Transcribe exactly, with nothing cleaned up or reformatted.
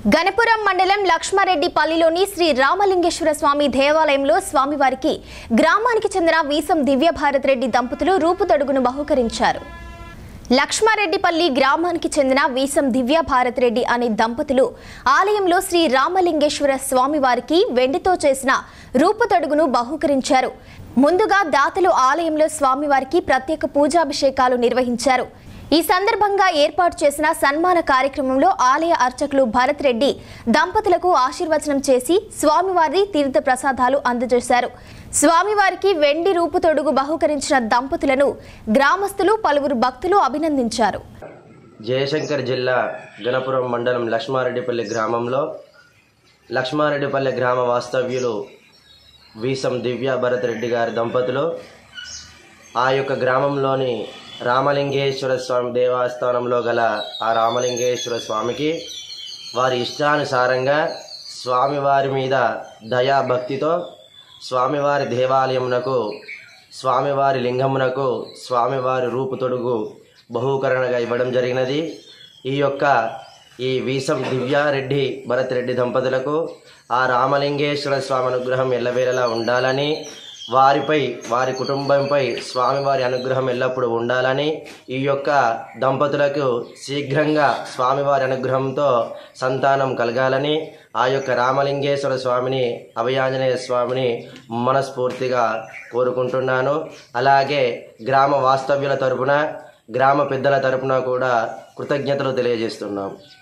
గణపురం మండలం లక్ష్మారెడ్డిపల్లిలోని శ్రీ రామలింగేశ్వర స్వామి దేవాలయంలో స్వామివారికి గ్రామానికి చెందిన వీసం దివ్యభారత్ రెడ్డి దంపతులు రూపుతడుగును బహూకరించారు. లక్ష్మారెడ్డిపల్లి గ్రామానికి చెందిన వీసం దివ్యభారత్ రెడ్డి అనే దంపతులు ఆలయంలో శ్రీ రామలింగేశ్వర స్వామివారికి వెండితో చేసిన రూపుతడుగును బహూకరించారు. ముందుగా దాతలు ఆలయంలో స్వామివారికి ప్రత్యేక పూజాభిషేకాలు నిర్వహించారు. ఈ సందర్భంగా ఏర్పాటు చేసిన సన్మాన కార్యక్రమంలో ఆలయ అర్చకులు భరత్ రెడ్డి దంపతులకు ఆశీర్వచనం చేసి స్వామివారి తీర్థ ప్రసాదాలు అందజేశారు. స్వామివారికి వెండి రూపుతొడుగు బహూకరించిన దంపతులను గ్రామస్తులు పలువురు భక్తులు అభినందించారు. జయశంకర్ జిల్లా గణపురం మండలం లక్ష్మారెడ్డిపల్లి గ్రామంలో లక్ష్మారెడ్డిపల్లి గ్రామ వాస్తవ్యులు వీసం దివ్య భరత్ రెడ్డి గారి దంపతులు ఆ యొక్క గ్రామంలోని రామలింగేశ్వర స్వామి దేవస్థానంలో గల ఆ రామలింగేశ్వర స్వామికి వారి ఇష్టానుసారంగా స్వామివారి మీద దయాభక్తితో స్వామివారి దేవాలయమునకు స్వామివారి లింగమునకు స్వామివారి రూపుతొడుగు బహూకరణగా ఇవ్వడం జరిగినది. ఈ యొక్క ఈ వీసం దివ్యారెడ్డి భరత్ రెడ్డి దంపతులకు ఆ రామలింగేశ్వర స్వామి అనుగ్రహం ఎల్లవేళలా ఉండాలని, వారిపై వారి కుటుంబంపై స్వామివారి అనుగ్రహం ఎల్లప్పుడూ ఉండాలని, ఈ యొక్క దంపతులకు శీఘ్రంగా స్వామివారి అనుగ్రహంతో సంతానం కలగాలని ఆ యొక్క రామలింగేశ్వర స్వామిని అభయాంజనేయ స్వామిని మనస్ఫూర్తిగా కోరుకుంటున్నాను. అలాగే గ్రామ వాస్తవ్యుల తరపున గ్రామ పెద్దల తరపున కూడా కృతజ్ఞతలు తెలియజేస్తున్నాం.